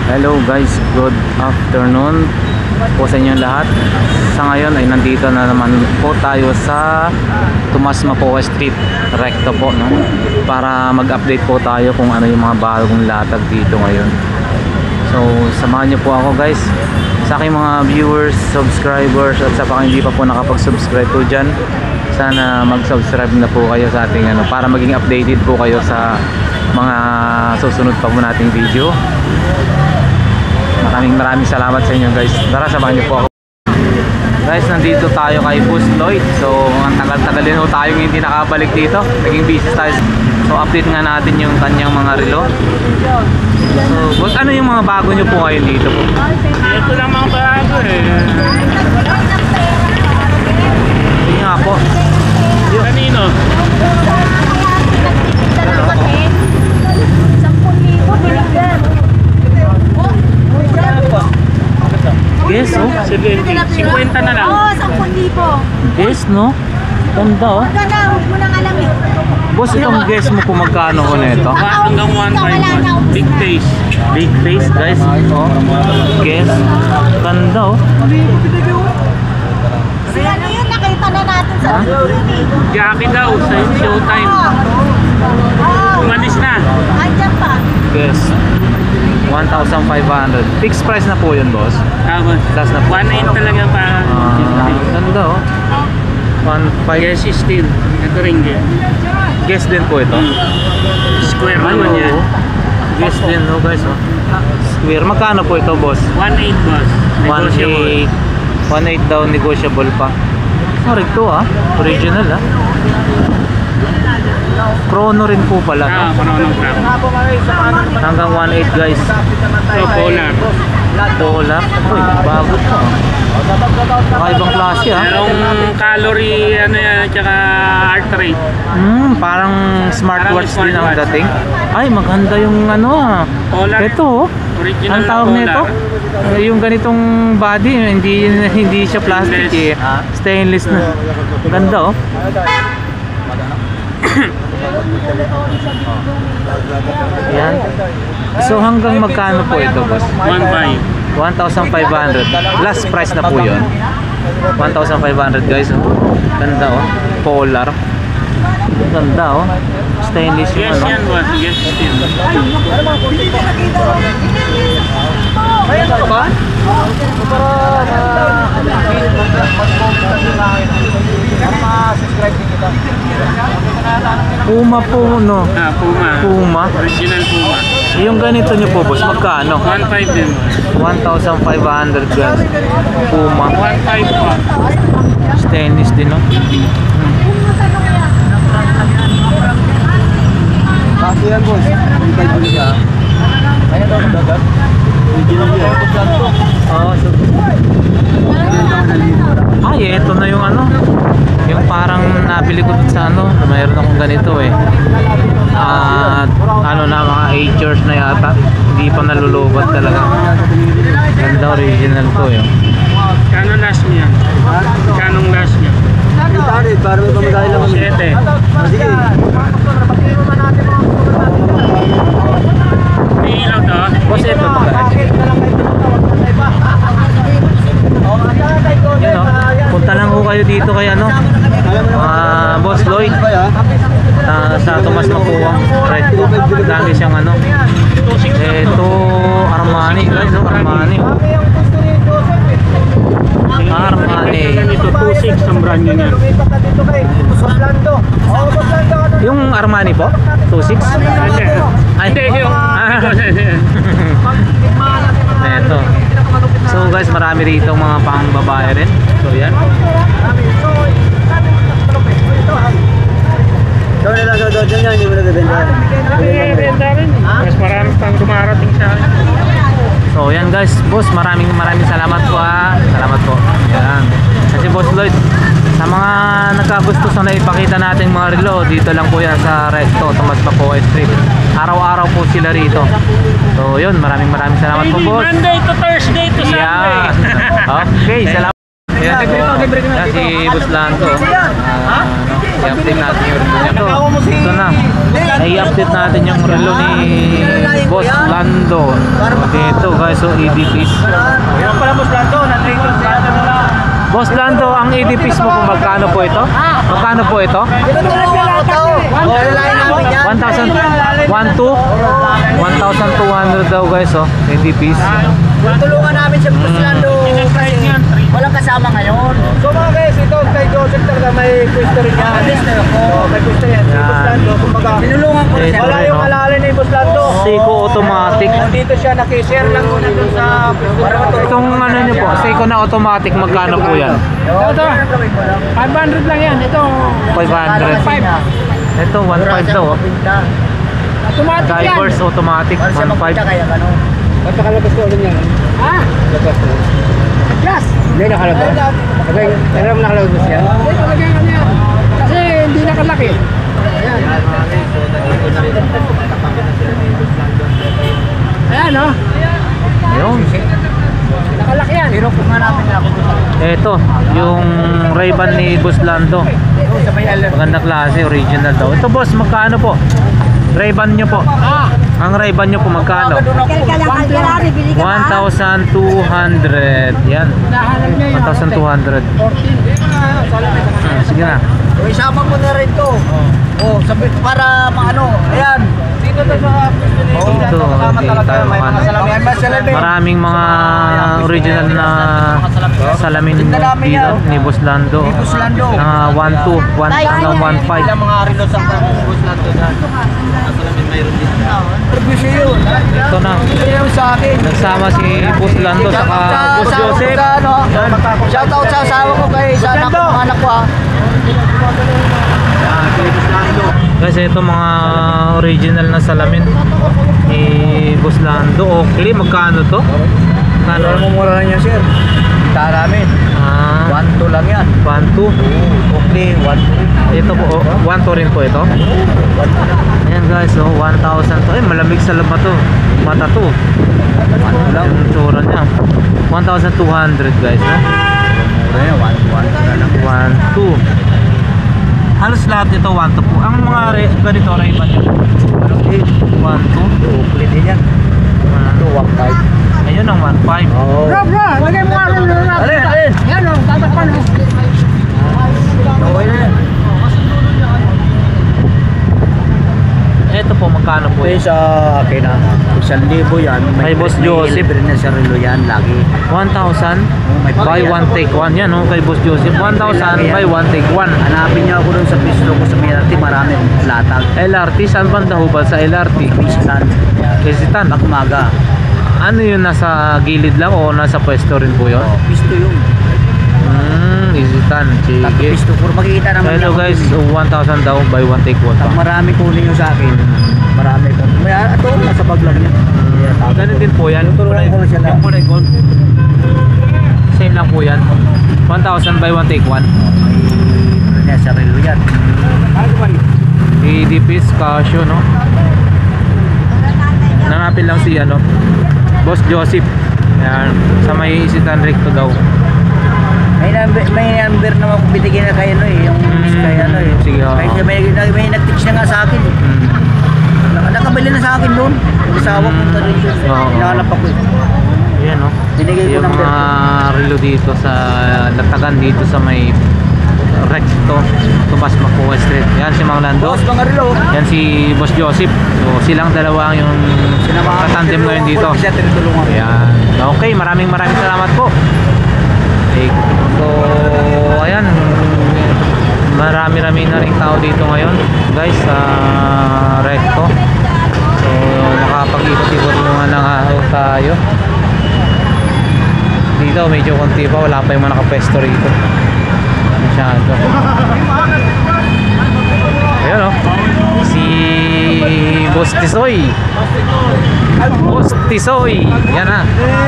Hello guys, good afternoon po sa inyo lahat. Sa ngayon ay nandito na naman po tayo sa Tomas Mapua Street, Recto po, no? Para mag-update po tayo kung ano yung mga bagong latag dito ngayon. So samahan niyo po ako guys, sa aking mga viewers, subscribers, at sa mga hindi pa po nakapag-subscribe po dyan, sana mag-subscribe na po kayo sa ating ano, para maging updated po kayo sa mga susunod pa po nating video. Maraming salamat sa inyo guys. Tara, samahan niyo po ako guys. Nandito tayo kay Boss Lloyd. So ang tagal-tagal din po tayong hindi nakabalik dito, naging busy tayo. So update nga natin yung kanyang mga relo. So boss, ano yung mga bago nyo po ngayon dito po? Ito lang mga bago eh. Hindi nga po. Kanino? Yes, oh. 70. 50 na lang. Oo, 10,000. Yes, no? Ganda, oh. Huwag ka na, huwag mo nang alam eh. Boss, itong guess mo kung magkano ko na ito? Hanggang 1.5. Big face. Big face, guys. Oh. Guess. Ganda, oh. Si ano yun, nakita na natin sa video yun eh. Jackie daw sa showtime. Oo. Umalis na. Andyan pa. Guess. 1,500. Fixed price na po yun, boss. Tapos, Last na po. 1.8 talaga pa. Ganda, oh. 1.5. Yes, steel. Ito rin yan. Guess din po ito. Square Ay, naman oo. yan. Guess din, no, guys, oh. Square. Magkano po ito, boss? 1.8 boss. Negotiable. 1.8 daw, negotiable pa. Sorry to, ah. Original, ah. Chrono rin po pala, no? Chrono crack. Hanggang 1.8 guys. So, polar. Polar. Uy, bago to, ah. Ibang klase, ah. Merong calorie, ano yan, tsaka heart rate. Parang smartwatch Parang din ang smartwatch. dating. Ay, maganda yung ano, ah. Polar. Ito, oh. Original Ang tawag na nito? polar. Yung ganitong body, hindi siya plastic, eh. Stainless na. Ganda, oh. Yan. So hanggang magkano po ito, boss? 1.5. 1,500. Last price na po yun. 1,500 guys, oh. Ganda, oh. Polar. Ganda, oh. Stainless yung Yes ano. yan boss. Yes steel. Puma po, no? Puma. Puma. Original Puma. Yung ganito nyo po, boss, magkano? 1.5 din boss. 1,500 guys. Puma. 1.5 po. Stainless din, no? Kasi yan boss, may type mo siya. Ayan daw ang dagat. Original yan. Oo, so... Ay, eto na yung ano. Yung parang nabili ko dun sa ano. Mayroon akong ganito eh. Ano na, mga 8 years na yata. Hindi pa nalulubat talaga. Ganda, original to eh. Kano last niya? Kanong last niya? Itarid, para may pamagay lang kami. 7. Sige. May ilaw to? Boss, eto to ka. Yun, no? Punta lang ko kayo dito kay ano, Boss Lloyd, sa Tomas Mapua. Right. Lagi siyang ano. Ito, Armani guys, oh, Armani. Armani. Ito 2.6 ang brand niya. Yung Armani po? 2.6? Ay, Hindi yung... eto. So guys, marami rito mga pang babae rin. So yan. Daw nila daw dyan yan, hindi mo nagbibenta. Benta rin. Mas marami pang dumarating sa akin. So yan guys, boss, maraming salamat po, ah. Salamat po. Yan. Kasi Boss Lloyd, sa mga nagkagusto na ipakita nating mga relo, dito lang po yan sa Recto, Tomas Mapua Street. Araw-araw po sila rito. So yun, maraming salamat po, boss. Monday to Thursday to Sunday. Yeah. Okay, salamat. Ayan, so, si Boss Lanto. I-update natin yung relo niya. Ito na. I-update natin yung relo ni Boss Lando. Dito guys, so EDPs. Yan pala Boss Lando, nandito sa Boss Lando, ang EDPs mo kung magkano po ito? Magkano po ito? 1,200 daw guys, oh. EDPs. tulungan namin si Boss Lando. Walang kasama ngayon. So mga guys, ito kay Joseph talaga may pwesto rin yan. May pwesto yan. Si Boss Lando, kumbaga, tinulungan ko rin. Wala yung alala ni Boss Lando. Seiko Automatic. Nandito siya, nakishare lang muna dun sa Itong ano nyo po, Seiko na automatic, magkano po yan? Ito, 500 lang yan. Ito, 500. Ito, 1.5 daw. Oh. automatic yan. Divers automatic, 1.5. Ba't nakalabas ko ulit yan? Ha? Yes. Hindi nakalabas. Okay, pero nakalabas yan. Hindi talaga yung ano yan. Kasi hindi nakalaki. Ayan. Ayan, oh. Ayun. Nakalaki yan. Pero kung hanapin nila ako dito. Ito, yung Ray-Ban ni Boss Lando. Sa may alam. Maganda klase, original daw. Ito boss, magkano po? Ray-Ban nyo po. Ang Ray-Ban nyo po magkano? Kaya ka lang kalgara, bibili ka ba? 1,200. Yan. Nahanap niya yun. 1,200. 14. Sige na. O, isama mo na rin to. Oh, sabi para maano. Ayan. Dito to sa pwesto ni Boss Lando. Kasama talaga. May mga salamin. May salamin. Maraming mga original na salamin dito ni Boss Lando. Ni Boss Lando. Na 1,200 hanggang 1,500. Ilang mga relo sa Boss Lando dyan. Salamin mayroon dito. Review yun. Ito na. Ito yung sa akin. Nagsama si Boss Lando saka Boss Joseph. Shoutout sa asawa ko kay sa anak ko, mga anak ko ah. Kasi ito mga original na salamin ni Boss Lando. Oakley, magkano to? Magkano? Mumura lang yan sir. Kita namin. 1-2 lang yan. 1,200. Okay, 1-2. Ito po, 1,200 rin po ito. Ayan guys, so 1,000 to. Ay, malamig sa laba to. Mata to. Yung tsura niya. 1,200 guys, no? Mura yan, 1,200. Halos lahat ito 1,200 po. Ang mga ganito, Ray-Ban nyo. 1,200. Okay din yan. 2-1-5. Ayun ang 1,500. Bro, lagay mo nga rin. Alin? Yan, oh. Tatakpan, oh. Okay na yan. Ito po, magkano po Okay, yan? sa akin na 1,000 yan. Kay Boss Joseph. Libre na sa relo yan lagi. 1,000 buy one take one. Yan, no? Kay Boss Joseph. 1,000 buy one take one. Hanapin niyo ako doon sa pisto ko sa Mirati. Marami latag. LRT, saan banda ho ba sa LRT? Pisitan. Quezon. Magmaga. Ano yun, nasa gilid lang o nasa pwesto rin po yun? Pisto yun. Quezon. Tatlo Sige. pisto. Puro makikita naman Hello niya guys, kung 1,000 daw buy one take one. pag marami kunin nyo sa akin. Marami ko. May ato, nasa bag lang yan. Ganun din po yan. Tuturuan ko na siya na. Yung kulay gold. Same lang po yan. 1,000 buy one take one. May niya sa relo yan. EDPs, Casio, no? Nanapin lang si ano, Boss Joseph. Yan, sa may Isitan Recto daw. May number naman kung binigyan na kayo no eh. Yung kaya ano eh. Sige, oo. Kaya may nag-text na nga sa akin eh. Nakabili na sa akin doon. Asawa punta rin doon. Oo. Hinahanap ako eh. Yan, no? Binigay ko Yung ng mga relo dito sa Latagan dito sa may Recto, Tomas Mapua Street. Yan si Mang Lando. Boss, mga relo. Yan si Boss Joseph. So, silang dalawa yung katandem ngayon dito. Siya tinutulungan. Ayan. Okay, maraming salamat po. Okay. So, ayan. Marami-rami na rin tao dito ngayon, guys, sa Recto. So, nakapag-ikot-ikot naman lang tayo. Dito, medyo konti pa. Wala pa yung mga nakapesto rito. Masyado. Ayan, oh. Si Boss Tisoy. Boss Tisoy. Yan na.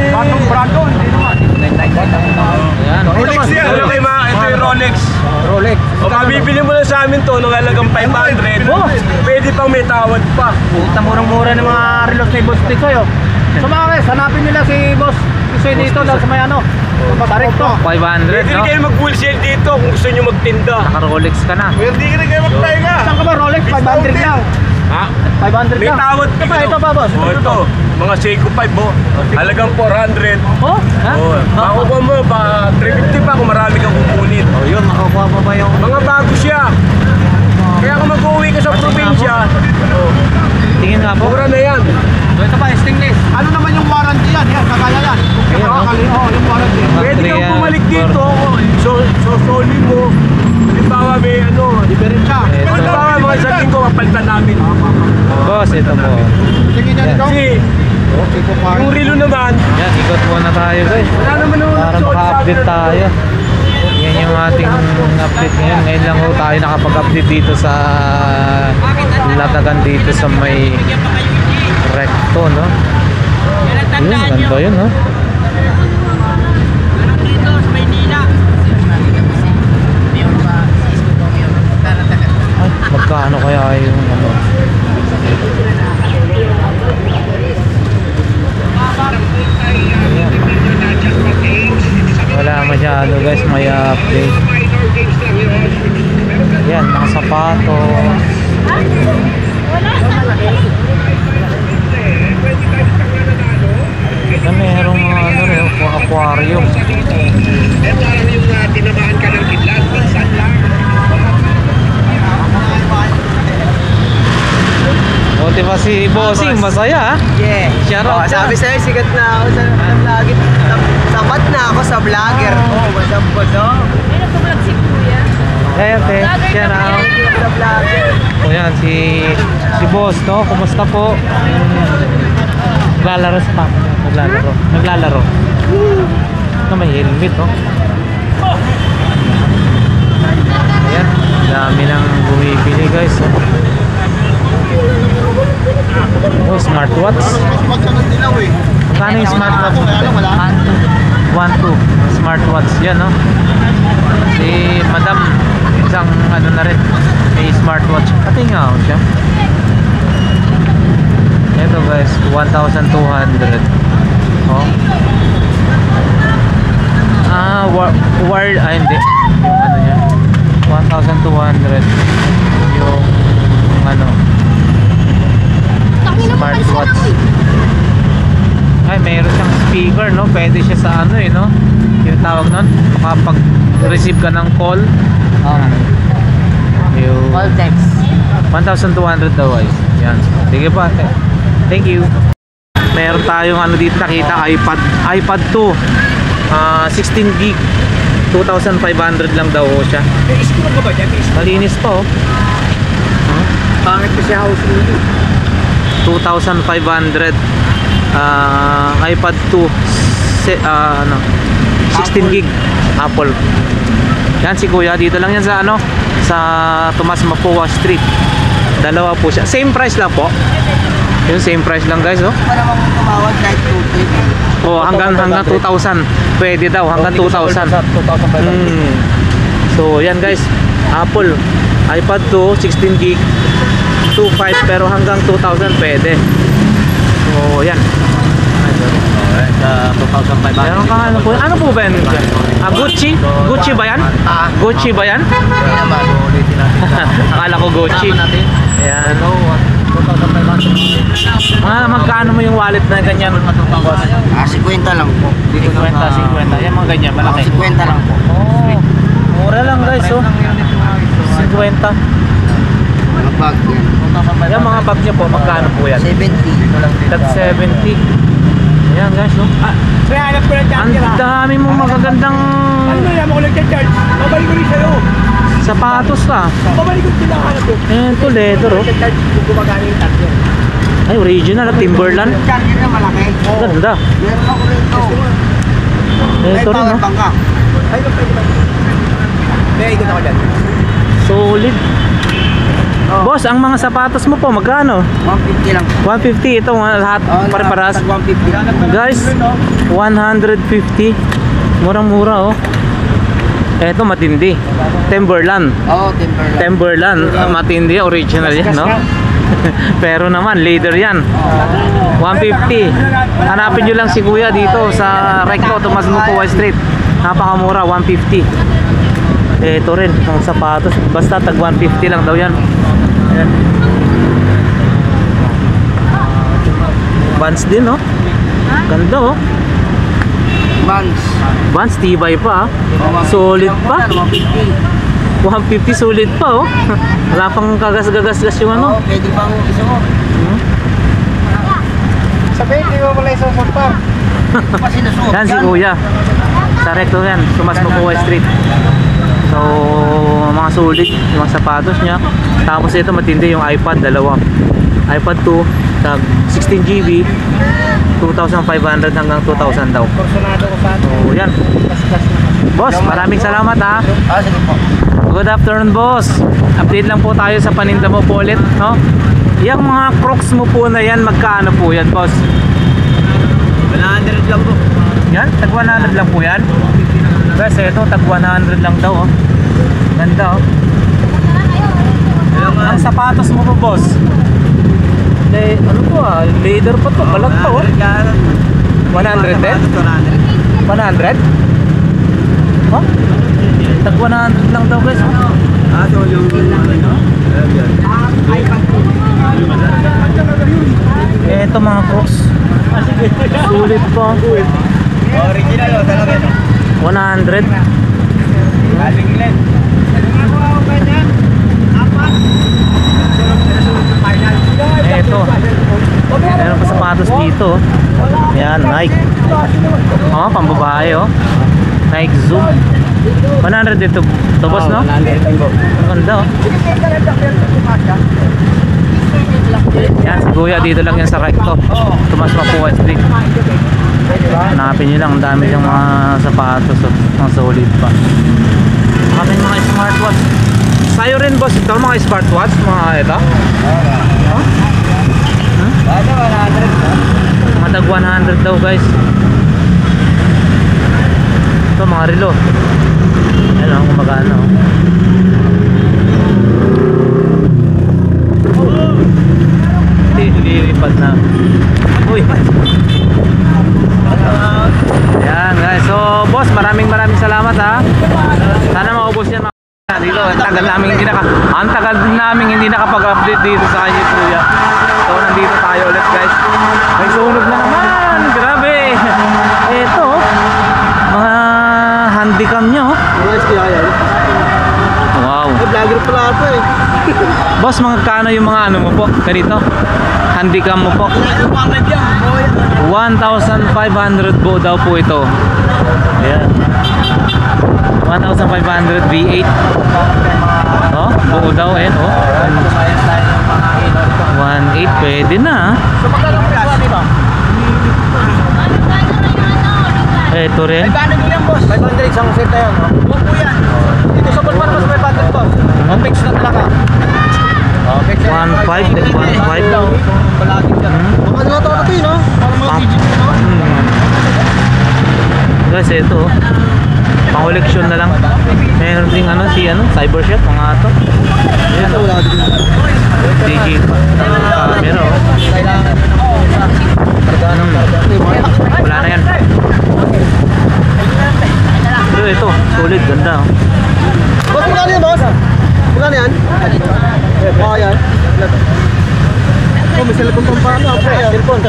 Ayan. Rolex yan, ano kay mga, ito yung Rolex. Rolex. O mabibili mo na sa amin to, nung halagang 500, pwede pang may tawad pa. Puta, murang-mura ng mga relos ni Boss Tisoy oh. So mga guys, hanapin nila si Boss wholesale dito lang sa may ano. Direkto. 500, Pwede no? rin kayo mag-wholesale dito kung gusto nyo magtinda. Naka-Rolex ka na. Pwede rin kayo magpahinga. Saan ka ba Rolex? 500 lang. Ha? 500 May lang. tawad Ito pa boss. Oh, ito. Mga Seiko 5 mo. Halagang 400. Oh? Ha? Oh, makukuha mo ba 350 pa kung marami kang kukunin. Oh, yun, makakuha mo ba yung... Mga bago siya. Kaya kung mag-uwi ka sa probinsya, Tingin nga po. mura na yan. Ito pa, stainless. Ano naman yung warranty yan? Yan, kagaya yan. Ayan, no? Oo, yung warranty. Pwede kang bumalik dito. So soli mo. Halimbawa may ano. Different siya. Halimbawa mga isang linggo mapalitan namin. Boss, ito po. Tingin niya dito. Kasi yung relo naman, Yan, ikot muna tayo guys. wala naman naman Para maka-update tayo. Yan yung ating update ngayon. Ngayon lang ho tayo nakapag-update dito sa latagan dito sa may recto, no? Yun, ganda yun, no? Ay, magkano kaya yung ano? Ayan. Wala masyado guys, may update. Yan, mga sapatos. Na merong mga ano rin, aquarium. O, diba si Bossing, masaya, ha? Yeah. Shout out ka. Sabi sa'yo, sikat na ako sa vlogger. Sapat na ako sa vlogger. Oh, what's up, boss? May nagbablog si Kuya. Ayan, te. Shout out. Sa vlogger. O yan, si Boss, no? Kumusta po? Naglalaro sa papa. Naglalaro. Na may helmet, no? Ayan, dami nang bumibili, guys, oh. Oh, smartwatch. Magkano yung smartwatch? 1.2 smartwatch yan, no? Si Madam isang ano na rin, may smartwatch. Pati nga siya. Ito guys, 1,200. Oh. Hindi. Yung ano niya. 1,200. Yung ano, smartwatch. Ay, mayroon siyang speaker, no? Pwede siya sa ano, eh, no? Yung tawag nun, makapag-receive ka ng call. Yung All text. 1,200 daw, guys. Yan. Sige pa. Thank you. Meron tayong ano dito nakita, iPad 2. 16 gig. 2,500 lang daw siya. Iskuro ka ba dyan? Malinis pa, oh. Pangit kasi house rule. 2,500. iPad 2 ano 16 gig Apple. Yan si Kuya, dito lang yan sa ano, sa Tomas Mapua Street. Dalawa po siya. Same price lang po. Yung same price lang, guys, oh. Para mong tumawag kahit 2K. Oh, hanggang 2,000. Pwede daw hanggang 2,000. So, yan guys. Apple iPad 2 16 gig 2.5 pero hanggang 2,000 pwede. So, yan. Sa 2,500. Meron kang ano po? Ano po ba yan? Gucci? Gucci ba yan? Gucci ba yan? Hindi naman, ulitin natin. Akala ko Gucci. Ayan. 2,500. Magkano mo yung wallet na ganyan? 50 lang po. 50. Yan mga ganyan, malaki. 50 lang po. Oh, mura lang guys, oh. 50. Mga bag yan. Yan mga bag niya po, magkano po yan? 70. Tag 70. Ayan guys, oh. May hanap ko ng Ang charger ha. dami mong magagandang Ano na naman ko nag-charge? Babalik ko rin sa'yo. sapatos ah. Babalik ko sila ang hanap ko. Ayan to, leather, oh. Nag-charge kung gumagana yung charger. Ay, original, ah, Timberland. Charger na malaki. Ganda. Meron ako rito. Ito rin, power oh. bank ka. Ay, pwede ba? May ikot ako dyan. Solid. Boss, ang mga sapatos mo po, magkano? 150 lang. 150 ito, mga lahat pare-paras. 150. Guys, 150. Murang-mura, oh. Eto matindi. Timberland. Oo, Timberland. Timberland, matindi, original yan, no? Pero naman, leader yan. 150. Hanapin nyo lang si Kuya dito sa Recto, Tomas Mapua Street. Napakamura, 150. Ito rin, ang sapatos. Basta tag 150 lang daw yan. Ayan. Vans din, no? Ganda, oh. Vans, tibay pa, ah. Solid pa. 150 solid pa, oh. Wala pang kagas-gagas-gas yung ano. Pwede pang isuot. Sabihin, di mo pala isuot pa. Kasi nasuot Yan si Kuya. Sa Recto yan, Tomas Mapua Street. So, mga solid, yung mga sapatos niya. Tapos ito matindi yung iPad, dalawa. iPad 2, tag 16GB, 2,500 hanggang 2,000 daw. Personado ko sa So, yan. Boss, maraming salamat, ha. sige po. Good afternoon, boss. Update lang po tayo sa paninda mo po ulit, no? Yung mga Crocs mo po na yan, magkano po yan, boss? 100 lang po. Yan, tag 100 lang po yan. Guys, ito, tag 100 lang daw, oh. Ganda, oh. Ang sapatos mo po, boss? Ano po, ah? Leather pa to, balag pa, oh. 100 din? 100? Oh? Tag 100 lang daw, guys, oh. So yung Ito mga Crocs. Sulit pa. original o talaga. 100. Galing lang. Ito. Meron pa sapatos dito. Yan, Nike. Oh, pambabae, oh. Nike Zoom. 100 dito. Ito, boss, no? 100 lang po. Ang ganda, oh. Yan, si Kuya dito lang yan sa Recto, Tomas Mapua Street. Hanapin nyo lang, ang dami yung mga sapatos, oh. Mga solid pa. Hanapin mga smartwatch. Sa'yo rin, boss, ito mga smartwatch, mga ito. Huh? Basta 100. Mga tag 100 daw, guys. Ito mga relo. Ayan, oh, kung magkano. Lilipad na. Uy. Ayan, guys. So, boss, maraming salamat, ha. Sana maubos yan mga dito. Ang tagal namin hindi nakapag-update dito sa kanya, Kuya. So, nandito tayo ulit, guys. May sunog na naman. Grabe. Ito, mga handycam nyo. Wow. Vlogger pala ito eh. Boss, magkano yung mga ano mo po? Ganito? Handycam mo po? 1,500 po daw po ito. Ayan. 1,500 V8. Oh, buo daw eh, oh. 1,800 pwede na. So magkano ang price dito? Ito rin. 500 yan, boss. 500 isang set na yan, no? Buko yan. Dito sa Bulman, mas 500, boss. Fix na talaga. 1,500, 1,500 daw. Palagi yan. Baka na ito natin, no? Parang mga digital, no? Guys, ito. Pang-collection na lang. Meron ding ano, Cybershot, mga ito. Ayan, oh. Digital. Camera, oh. Kailangan Wala na yan. Ito, solid, ganda, oh. boss, magkano yan, boss? Magkano yan? Oo, yan. Oh, may cellphone pang paano. Cellphone.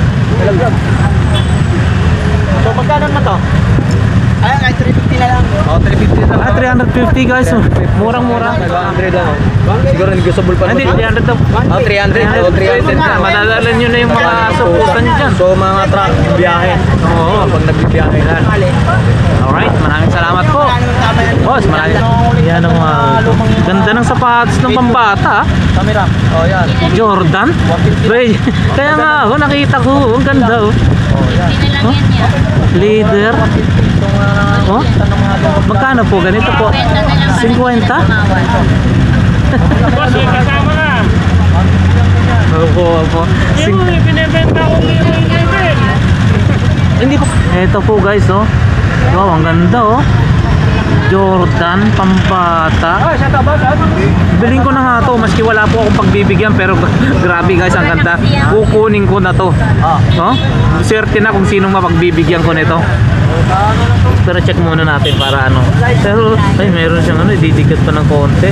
So, magkano naman to? Ay, kahit 350 na lang. Oo, 350 na lang. 350 guys, oh. Murang-mura. 500 lang. Siguro negotiable pa Hindi, 300 daw. 300. 300. Madadala nyo na yung mga suputan nyo dyan. So, mga truck, biyahe. Oo. Pag nagbibiyahe na. Alright, maraming salamat po. Boss, maraming. Yan ang mga ganda ng sapatos ng pambata. Camera. Oh, yan. Jordan. Wait, kaya nga ako nakita ko, ang ganda, oh. Hindi na lang yan yan. Leader. Oh? Magkano po? Ganito po. 50? Boss, may kasama na. Opo. Yung pinibenta ko yung Kevin. Hindi po. Ito po guys, oh. Wow, ang ganda, oh. Jordan, pambata. Biling ko na nga to, maski wala po akong pagbibigyan, pero grabe guys, ang ganda. Kukunin ko na to. No? Swerte na kung sinong mapagbibigyan ko nito. Pero check muna natin para ano. Pero ay meron siyang ano, didikit pa ng konti.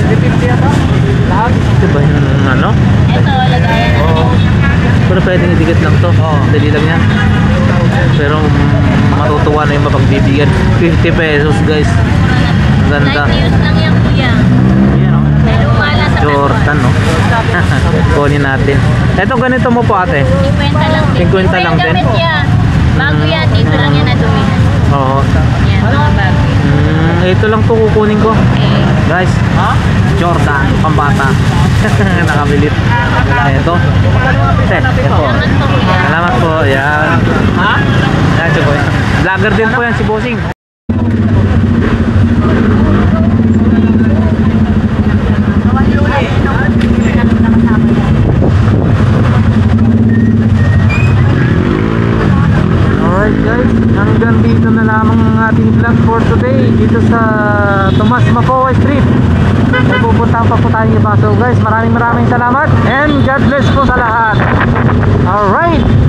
Diba yung ano? Ito, lagayan na. Oo. Pero pwedeng idikit lang to. Dali lang yan. Pero matutuwa na yung mapagbibigyan. 50 pesos guys. Ang ganda. Light use lang yan, kuya. Yan o. May lumala sa Jordan no. Kunin natin. Ito ganito mo po ate. 50 lang din. 50 lang din? Gamit yan. Bago yan, dito lang yan nadumihan. Oo. Yan, mga bago yan. Ito lang to kukunin ko. Okay. Guys, Jordan, pambata. Nakabilit. Ito. Ito. Salamat po, kuya. Salamat po. Yan. Yan po. Vlogger din po yan si Bossing. Alright guys, hanggang dito na lamang ang ating vlog for today dito sa Tomas Mapua Street. May pupuntahan pa po tayong iba. So guys, maraming salamat and God bless po sa lahat. Alright.